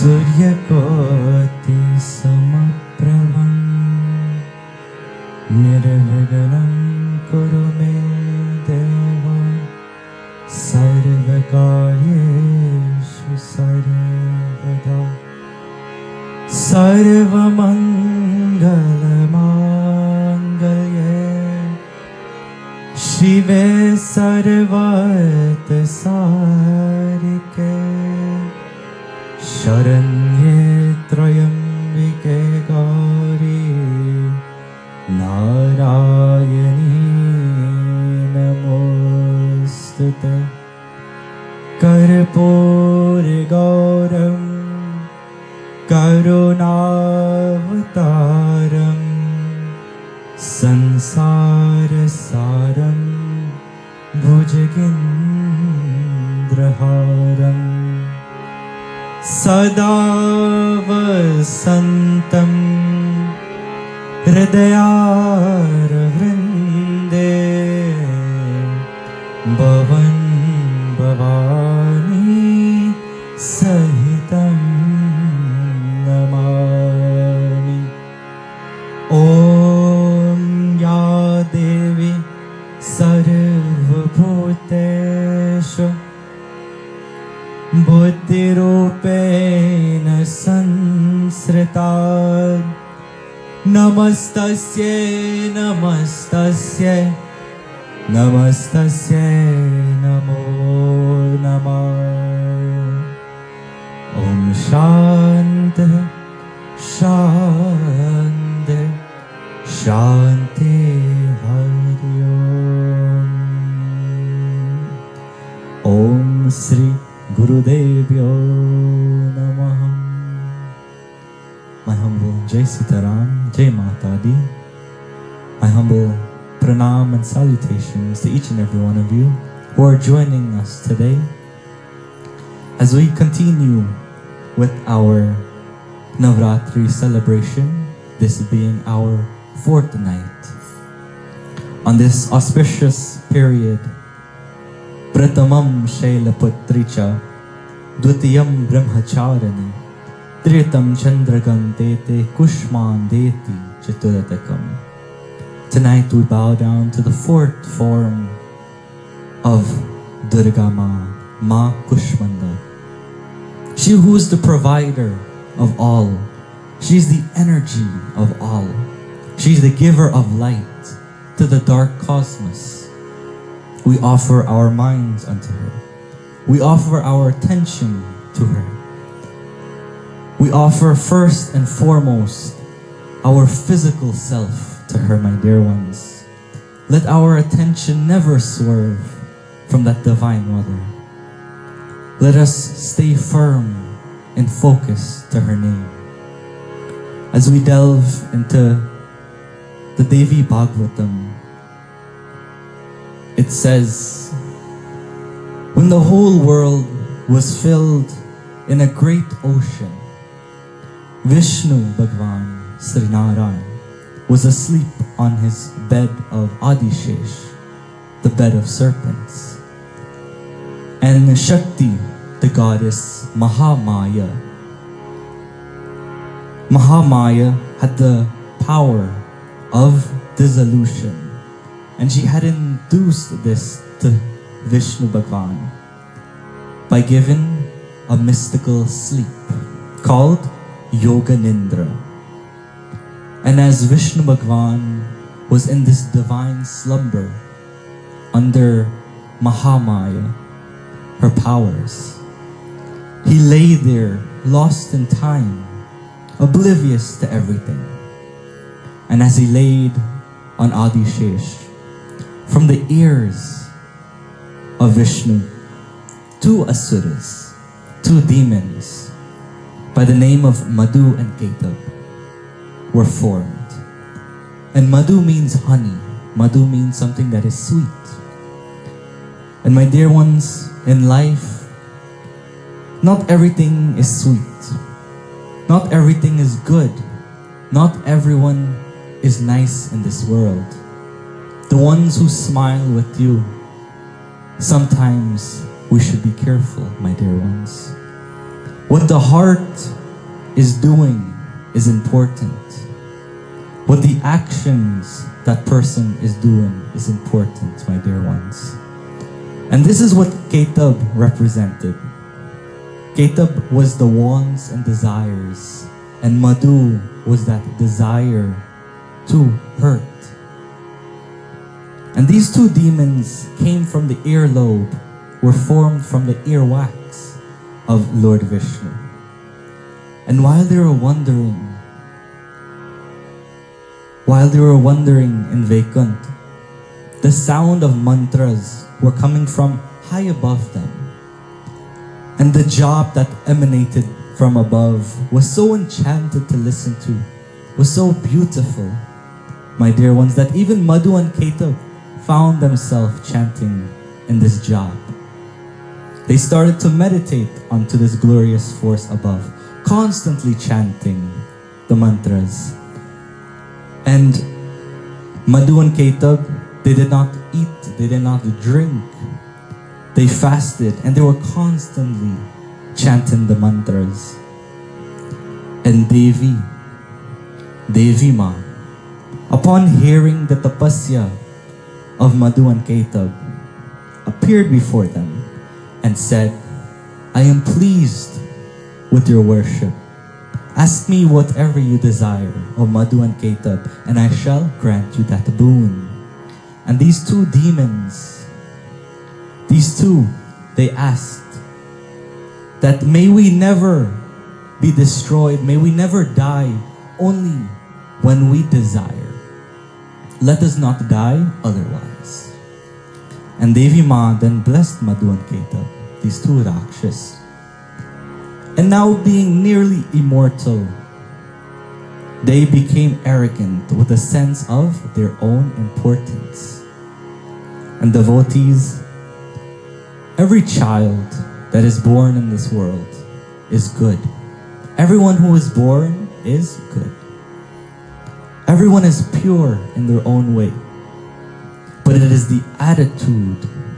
Suryakoti samaprabham nirviganam kuru me deva sarvakaryeshu sarvada sarvamangalamangale Shive sarvata sarike Sharanye trayambike gauri Narayani namostute Karpuri gauram Karunavataram Sansara saram Bhujagindraharam Sada Vasantam Hridayara Vrinde Bhavan Bhavani Sahitam Namami Om Ya Devi Sarvabhuteshu Buddhirupena Sansritad Namastasye Namastasye Namastasye Namo Namah Om Shanti Shanti Shanti Hari Om Sri Gurudevyo Namaha. My humble Jai Sitaram, Jai Mata Di. My humble pranam and salutations to each and every one of you who are joining us today as we continue with our Navratri celebration, this being our 4th night. On this auspicious period, Pratamam Shailaputricha, Dutiyam Brahmacharani, Tritam Chandragantete Kushmandeti Chaturatakam. Tonight we bow down to the 4th form of Durga Maa Kushmanda. She who is the provider of all. She's the energy of all. She's the giver of light to the dark cosmos. We offer our minds unto her. We offer our attention to her. We offer first and foremost our physical self to her, my dear ones. Let our attention never swerve from that divine mother. Let us stay firm and focused to her name. As we delve into the Devi Bhagavatam, it says, when the whole world was filled in a great ocean, Vishnu Bhagwan Srinarayan was asleep on his bed of Adishesh, the bed of serpents. And Shakti, the goddess Mahamaya had the power of dissolution, and she had induced this to Vishnu Bhagwan by giving a mystical sleep called Yoga Nindra. And as Vishnu Bhagwan was in this divine slumber under Mahamaya, her powers, he lay there lost in time, oblivious to everything. And as he laid on Adishesh, from the ears of Vishnu, 2 asuras, 2 demons by the name of Madhu and Ketab were formed. And Madhu means honey. Madhu means something that is sweet. And my dear ones, in life, not everything is sweet. Not everything is good. Not everyone is nice in this world. The ones who smile with you, sometimes we should be careful, my dear ones. What the heart is doing is important. What the actions that person is doing is important, my dear ones. And this is what Ketab represented. Ketab was the wants and desires, and Madhu was that desire to hurt. And these two demons came from the earlobe, were formed from the earwax of Lord Vishnu. And while they were wandering in Vaikunth, the sound of mantras were coming from high above them. And the jap that emanated from above was so enchanted to listen to, was so beautiful, my dear ones, that even Madhu and Ketab found themselves chanting in this jap. They started to meditate onto this glorious force above, constantly chanting the mantras. And Madhu and Ketab, they did not eat, they did not drink. They fasted and they were constantly chanting the mantras. And Devi Maa, upon hearing the tapasya of Madhu and Ketab, appeared before them and said, I am pleased with your worship. Ask me whatever you desire, O Madhu and Ketab, and I shall grant you that boon. And these two demons, they asked that may we never be destroyed, may we never die, only when we desire. Let us not die otherwise. And Devi Maa then blessed Madhu and Ketab, these two Rakshas. And now being nearly immortal, they became arrogant with a sense of their own importance. And devotees, every child that is born in this world is good. Everyone who is born is good. Everyone is pure in their own way. But it is the attitude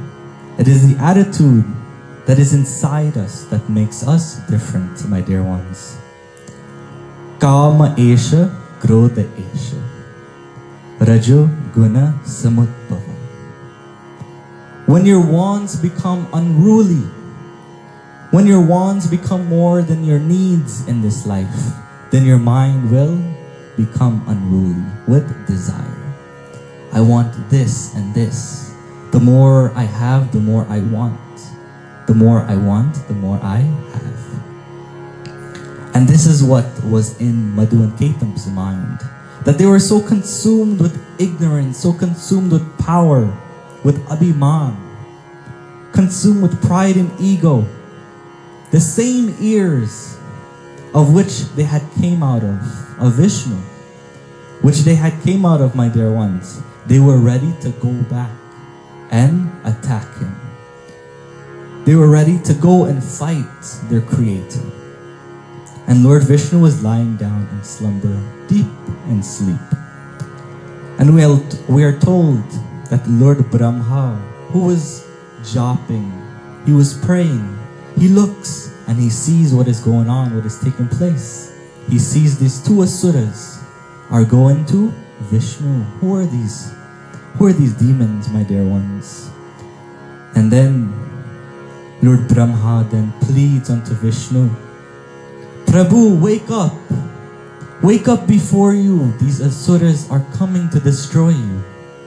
that is inside us that makes us different, my dear ones. Kama esha, krodha esha, rajo guna samutbhava. When your wants become unruly, when your wants become more than your needs in this life, then your mind will become unruly with desire. I want this and this. The more I have, the more I want. The more I want, the more I have. And this is what was in Madhu and Ketab's mind. That they were so consumed with ignorance, so consumed with power, with abhiman, consumed with pride and ego. The same ears of which they had came out of Vishnu, which they had came out of, my dear ones. They were ready to go back and attack him. They were ready to go and fight their creator. And Lord Vishnu was lying down in slumber, deep in sleep. And we are told that Lord Brahma, who was jopping, he was praying, he looks and he sees what is going on, what is taking place. He sees these two asuras are going to Vishnu. Who are these? Who are these demons, my dear ones? And then Lord Brahma then pleads unto Vishnu, Prabhu, wake up! Wake up before you! These asuras are coming to destroy you.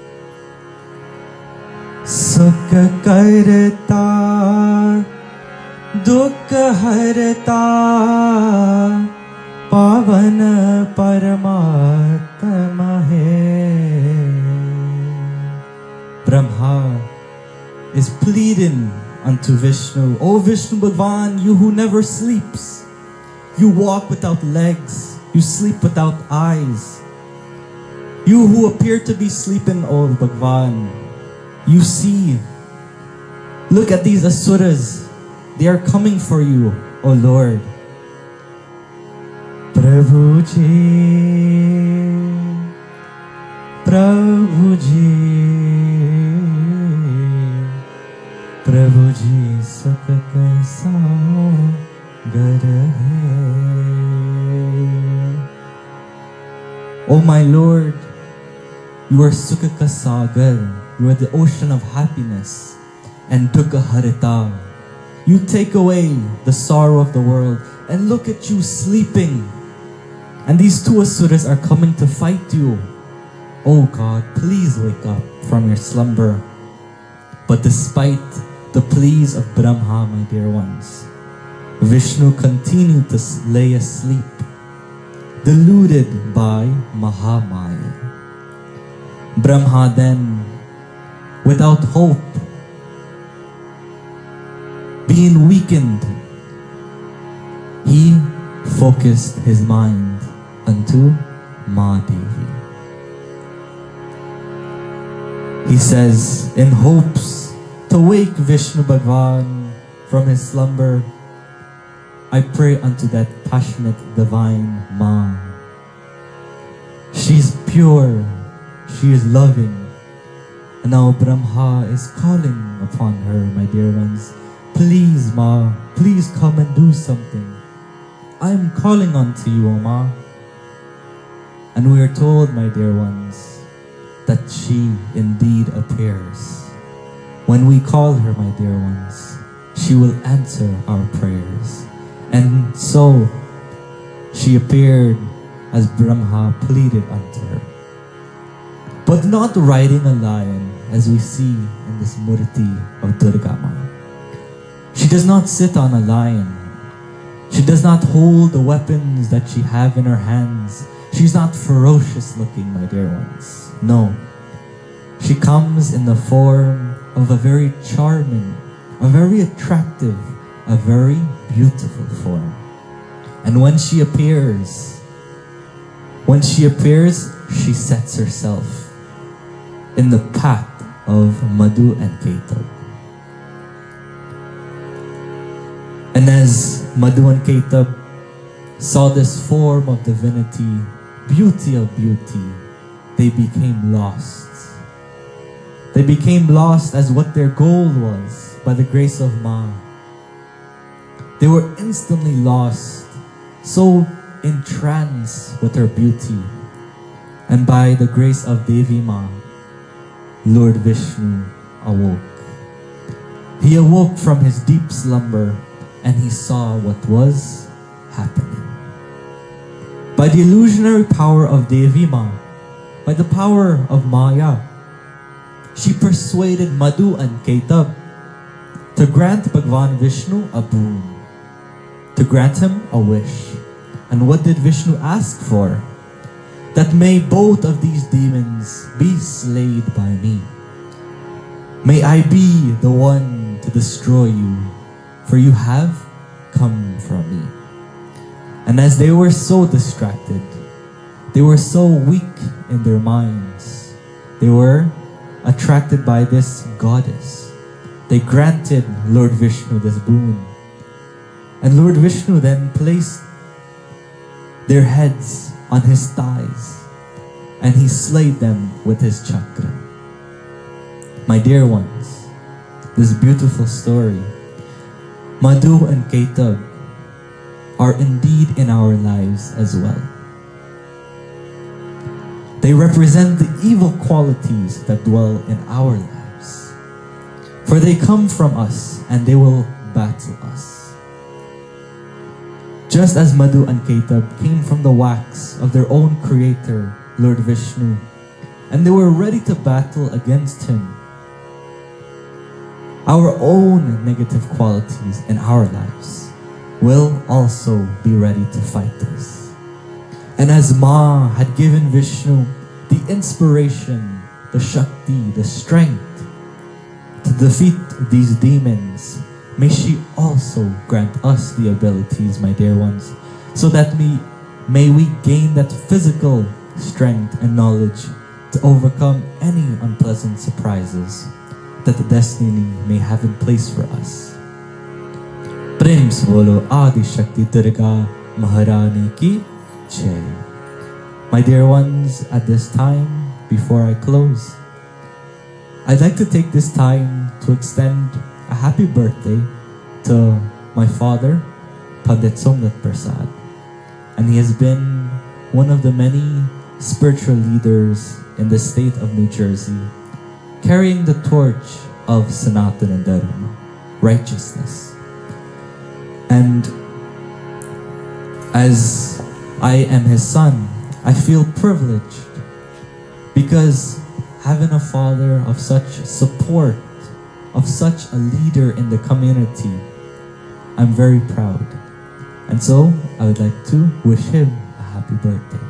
Sukha karta, dukkha harta, pavan paramatma hai. Brahma is pleading unto Vishnu, O Vishnu Bhagwan, you who never sleeps, you walk without legs, you sleep without eyes, you who appear to be sleeping, O Bhagwan, you see, look at these asuras, they are coming for you, O Lord. Prabhuji, Prabhuji, Prabhuji, Sukha kaisa O my Lord, you are Sukha Sagar, you are the ocean of happiness, and Dukha Harita. You take away the sorrow of the world, and look at you sleeping. And these two asuras are coming to fight you. Oh God, please wake up from your slumber. But despite the pleas of Brahma, my dear ones, Vishnu continued to lay asleep, deluded by Mahamaya. Brahma then, without hope, being weakened, he focused his mind unto Maa Devi. He says, in hopes to wake Vishnu Bhagwan from his slumber, I pray unto that passionate divine Ma. She is pure, she is loving, and now Brahma is calling upon her, my dear ones. Please, Ma, please come and do something. I am calling unto you, O Ma. And we are told, my dear ones, that she indeed appears. When we call her, my dear ones, she will answer our prayers. And so, she appeared as Brahma pleaded unto her. But not riding a lion, as we see in this murti of Durga Ma. She does not sit on a lion. She does not hold the weapons that she have in her hands. She's not ferocious looking, my dear ones. No. She comes in the form of a very charming, a very attractive, a very beautiful form. And when she appears, she sets herself in the path of Madhu and Ketab. And as Madhu and Ketab saw this form of divinity, beauty of beauty, they became lost. They became lost as what their goal was by the grace of Ma. They were instantly lost, so entranced with her beauty. And by the grace of Devi Ma, Lord Vishnu awoke. He awoke from his deep slumber and he saw what was happening. By the illusionary power of Devi Ma, by the power of Maya, she persuaded Madhu and Ketab to grant Bhagwan Vishnu a boon, to grant him a wish. And what did Vishnu ask for? That may both of these demons be slayed by me. May I be the one to destroy you, for you have come from me. And as they were so distracted, they were so weak in their minds, they were attracted by this goddess. They granted Lord Vishnu this boon. And Lord Vishnu then placed their heads on his thighs and he slayed them with his chakra. My dear ones, this beautiful story, Madhu and Ketab, are indeed in our lives as well. They represent the evil qualities that dwell in our lives. For they come from us and they will battle us. Just as Madhu and Ketab came from the wax of their own creator, Lord Vishnu, and they were ready to battle against him, our own negative qualities in our lives will also be ready to fight us. And as Ma had given Vishnu the inspiration, the Shakti, the strength to defeat these demons, may she also grant us the abilities, my dear ones, so that may we gain that physical strength and knowledge to overcome any unpleasant surprises that the destiny may have in place for us. Prem se bolo Adishakti Durga Maharani ki jai. My dear ones, at this time, before I close, I'd like to take this time to extend a happy birthday to my father, Pandit Somdat Persaud, and he has been one of the many spiritual leaders in the state of New Jersey, carrying the torch of Sanatana Dharma, righteousness. And as I am his son, I feel privileged because having a father of such support, of such a leader in the community, I'm very proud. And so, I would like to wish him a happy birthday.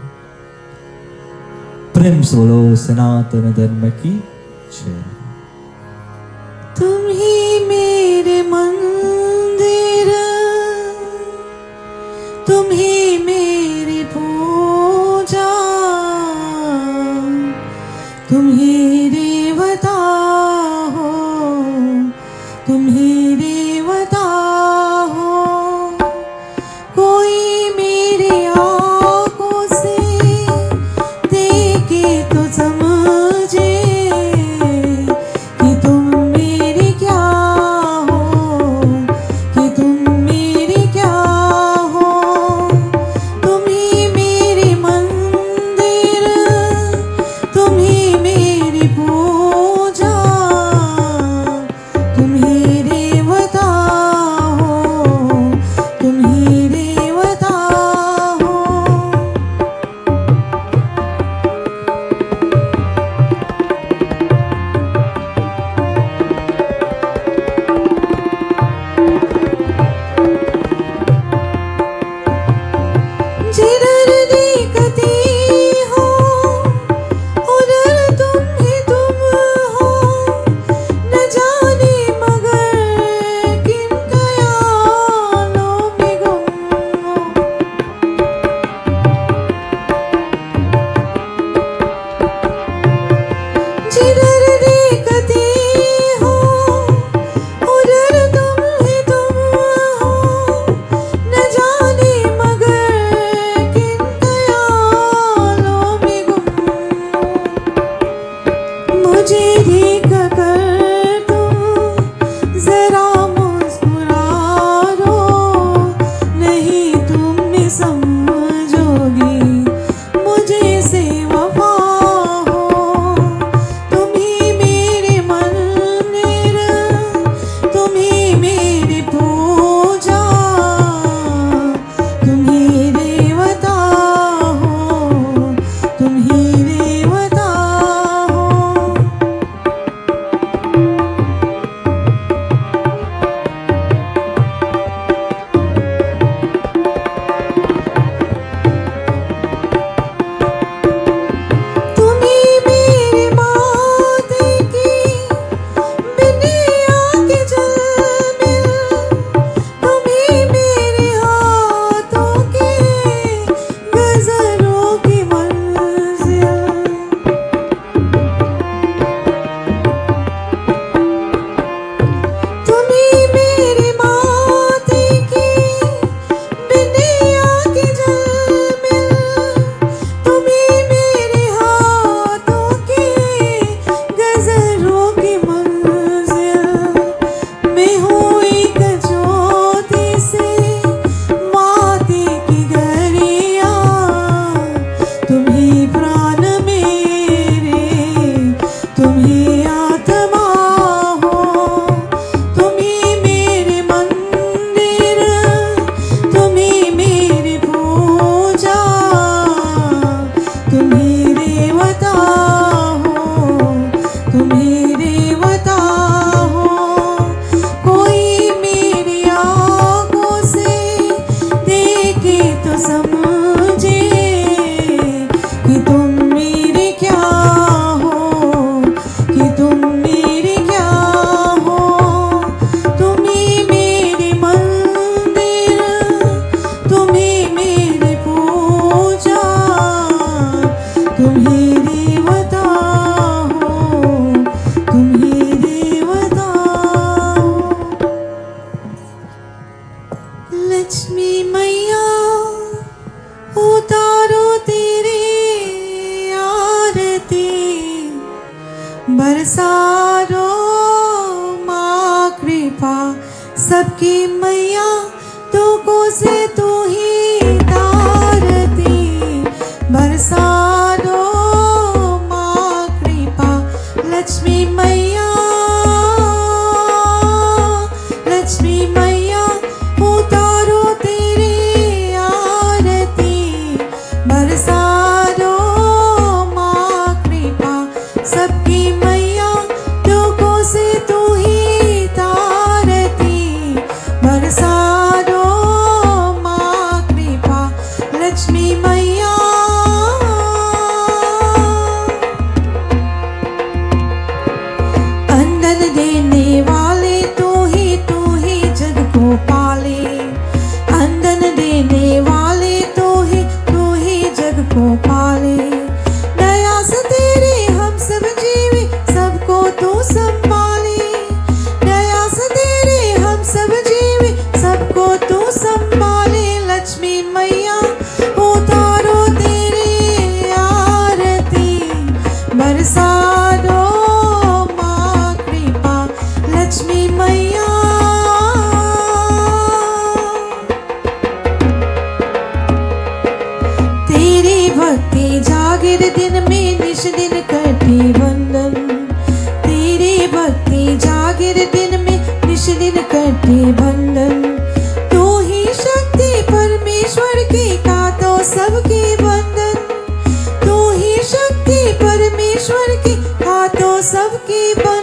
Prem Solo Sanatana Dharma ki Jai. तुम ही मेरे मंदिर, तुम ही मेरी पूजा, तुम ही देवता हो, तुम ही देवता हो। कोई मेरी आँखों से देखे तो समझे कि तुम मेरी क्या हो, कि तुम मेरी क्या हो। तुम ही मेरी मंदिर, तुम ही मेरी पूजा, तुम ही देवता हो, तुम ही देवता हो। जिधर देखती हो उधर तुम ही तुम हो, न जाने मगर किन ख्यालों में गुम हो। जिधर देखती हो उधर तुम ही तुम हो, न जाने मगर किन ख्यालों में गुम हो। मुझे देख कर तुम जरा मुस्कुरा दो, नहीं तुम समझोगी मुझे से वफा हो। तुम ही मेरे मंदिर, तुम ही मेरी पूजा, तुम ही देवता हो, तुम ही देवता हो। तुम ही मेरी माथे की बिंदिया के झलमिल, तुम ही मेरे हाथों के गजरों की मंजिल। तुम ही मेरी माथे की बिंदिया के झलमिल, तुम ही मेरे हाथों के गजरों की मंजिल। मैं हूँ एक ज्योति से माथे की गरिया, तुम ही प्राण मेरे, तुम ही आत्मा हो। तुम ही मेरे मंदिर, तुम ही मेरी पूजा, तुम ही देवता हो, तुम ही देवता हो। कोई मेरी आँखों से देखे तो समझे कि तुम मेरी क्या हो, कि तुम मेरी क्या हो। तुम ही मेरी मंदिर, तुम ही मेरी पूजा, तुम ही देवता हो, तुम ही देवता हो। लक्ष्मी मैया उतारो तेरी आरती, बरसारो माँ कृपा सबकी मैया, तो दुखों से तू ही तारती, बरसा दो माँ कृपा लक्ष्मी मैया, लक्ष्मी मैया उतारो तेरी आरती, बरसा दो माँ कृपा सबकी मैया, दुखों से तू ही तारती, बरसा दो माँ कृपा लक्ष्मी मैया। अंधन देने वाले तू ही जग को पाले, अंधन देने वाले तू ही जग को पाले, दया से तेरे हम सब जीवे सबको तू संभाले, दया से तेरे हम सब जीवे सबको तू संभाले, लक्ष्मी मैया उतारो तेरी आरती, बरसा दो माँ कृपा लक्ष्मी मैया। तेरी भक्ति जागिर दिन में निश दिन करती वंदन, तेरी भक्ति जागिर दिन में निश दिन करती वंदन, तू ही शक्ति परमेश्वर की का तो सबकी बंधन, तू ही शक्ति परमेश्वर की का तो सबकी बंधन।